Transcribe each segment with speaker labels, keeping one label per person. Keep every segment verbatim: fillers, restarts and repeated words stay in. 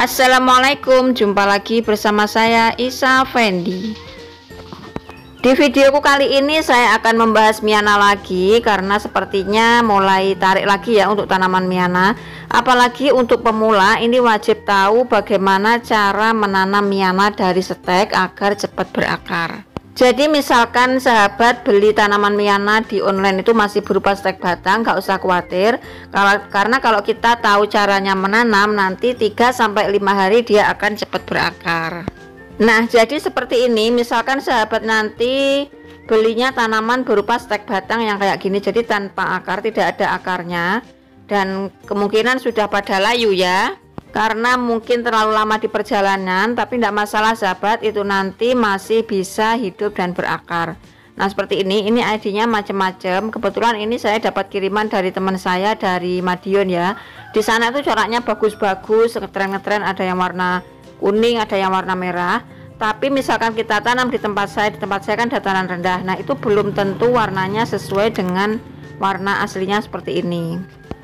Speaker 1: Assalamualaikum, jumpa lagi bersama saya Isa Fendi. Di videoku kali ini saya akan membahas Miana lagi, karena sepertinya mulai tarik lagi ya untuk tanaman Miana. Apalagi untuk pemula, ini wajib tahu bagaimana cara menanam Miana dari stek agar cepat berakar. Jadi misalkan sahabat beli tanaman Miana di online itu masih berupa stek batang, nggak usah khawatir. Kalau, karena kalau kita tahu caranya menanam, nanti tiga sampai lima hari dia akan cepat berakar. Nah, jadi seperti ini, misalkan sahabat nanti belinya tanaman berupa stek batang yang kayak gini, jadi tanpa akar, tidak ada akarnya, dan kemungkinan sudah pada layu ya, karena mungkin terlalu lama di perjalanan. Tapi tidak masalah sahabat, itu nanti masih bisa hidup dan berakar. Nah seperti ini, ini I D-nya macam-macam. Kebetulan ini saya dapat kiriman dari teman saya dari Madiun ya. Di sana itu coraknya bagus-bagus, ngetren-ngetren, ada yang warna kuning, ada yang warna merah. Tapi misalkan kita tanam di tempat saya, di tempat saya kan dataran rendah, nah itu belum tentu warnanya sesuai dengan warna aslinya seperti ini.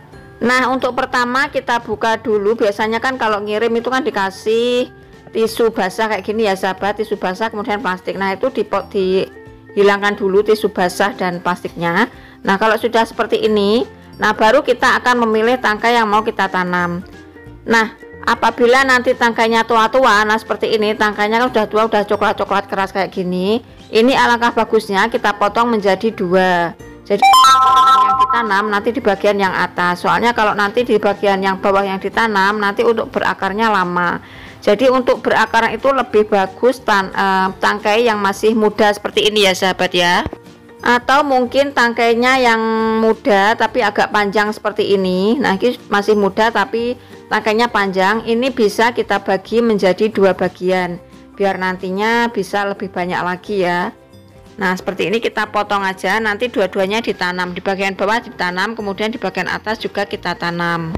Speaker 1: Nah untuk pertama kita buka dulu. Biasanya kan kalau ngirim itu kan dikasih tisu basah kayak gini ya sahabat, tisu basah kemudian plastik. Nah itu dipot dihilangkan dulu tisu basah dan plastiknya. Nah kalau sudah seperti ini, nah baru kita akan memilih tangkai yang mau kita tanam. Nah apabila nanti tangkainya tua-tua, nah seperti ini, tangkainya kan udah tua, udah coklat-coklat keras kayak gini, ini alangkah bagusnya kita potong menjadi dua. Jadi yang ditanam nanti di bagian yang atas, soalnya kalau nanti di bagian yang bawah yang ditanam, nanti untuk berakarnya lama. Jadi untuk berakar itu lebih bagus tan eh, tangkai yang masih muda seperti ini ya sahabat ya. Atau mungkin tangkainya yang muda tapi agak panjang seperti ini. Nah ini masih muda tapi tangkainya panjang, ini bisa kita bagi menjadi dua bagian biar nantinya bisa lebih banyak lagi ya. Nah seperti ini kita potong aja, nanti dua-duanya ditanam, di bagian bawah ditanam, kemudian di bagian atas juga kita tanam.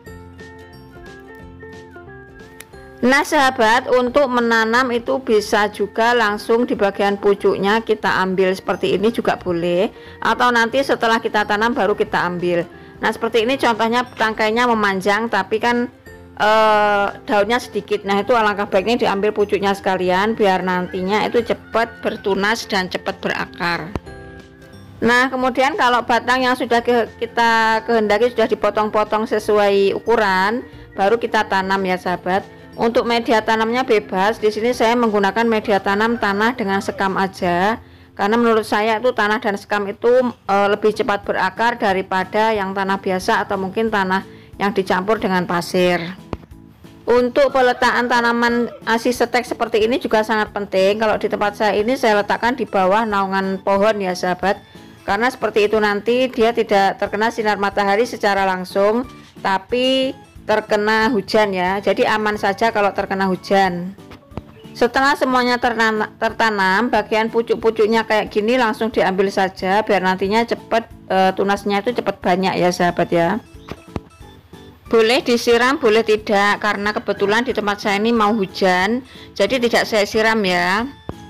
Speaker 1: Nah sahabat, untuk menanam itu bisa juga langsung di bagian pucuknya kita ambil seperti ini juga boleh, atau nanti setelah kita tanam baru kita ambil. Nah seperti ini contohnya, tangkainya memanjang tapi kan eh, daunnya sedikit. Nah itu alangkah baiknya diambil pucuknya sekalian biar nantinya itu cepat bertunas dan cepat berakar. Nah kemudian kalau batang yang sudah ke, kita kehendaki sudah dipotong-potong sesuai ukuran, baru kita tanam ya sahabat. Untuk media tanamnya bebas, di sini saya menggunakan media tanam tanah dengan sekam aja, karena menurut saya itu tanah dan sekam itu e, lebih cepat berakar daripada yang tanah biasa atau mungkin tanah yang dicampur dengan pasir. Untuk peletakan tanaman asi stek seperti ini juga sangat penting. Kalau di tempat saya ini saya letakkan di bawah naungan pohon ya sahabat, karena seperti itu nanti dia tidak terkena sinar matahari secara langsung, tapi terkena hujan ya. Jadi aman saja kalau terkena hujan. Setelah semuanya tertanam, tertanam bagian pucuk-pucuknya kayak gini langsung diambil saja biar nantinya cepat e, tunasnya itu cepat banyak ya sahabat ya. Boleh disiram boleh tidak, karena kebetulan di tempat saya ini mau hujan, jadi tidak saya siram ya.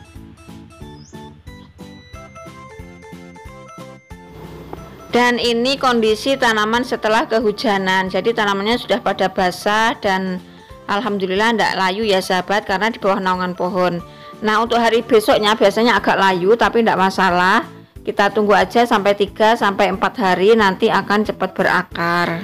Speaker 1: Dan ini kondisi tanaman setelah kehujanan, jadi tanamannya sudah pada basah dan alhamdulillah tidak layu ya sahabat, karena di bawah naungan pohon. Nah untuk hari besoknya biasanya agak layu tapi tidak masalah, kita tunggu aja sampai tiga sampai empat hari, nanti akan cepat berakar.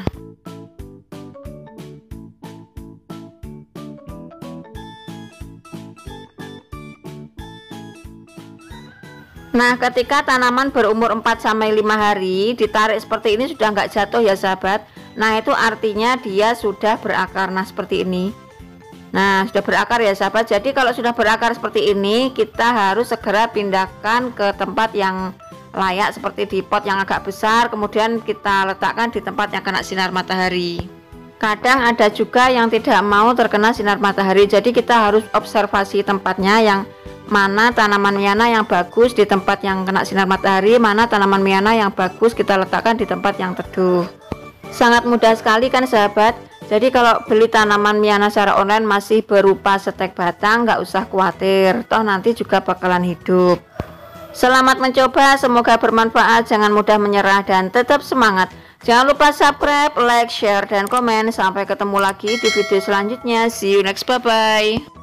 Speaker 1: Nah ketika tanaman berumur empat sampai lima hari ditarik seperti ini sudah nggak jatuh ya sahabat. Nah itu artinya dia sudah berakar. Nah seperti ini. Nah sudah berakar ya sahabat. Jadi kalau sudah berakar seperti ini, kita harus segera pindahkan ke tempat yang layak, seperti di pot yang agak besar, kemudian kita letakkan di tempat yang kena sinar matahari. Kadang ada juga yang tidak mau terkena sinar matahari, jadi kita harus observasi tempatnya, yang mana tanaman Miana yang bagus di tempat yang kena sinar matahari, mana tanaman Miana yang bagus kita letakkan di tempat yang teduh. Sangat mudah sekali kan sahabat. Jadi kalau beli tanaman Miana secara online masih berupa stek batang, nggak usah khawatir, toh nanti juga bakalan hidup. Selamat mencoba, semoga bermanfaat, jangan mudah menyerah dan tetap semangat. Jangan lupa subscribe, like, share, dan komen. Sampai ketemu lagi di video selanjutnya. See you next, bye bye.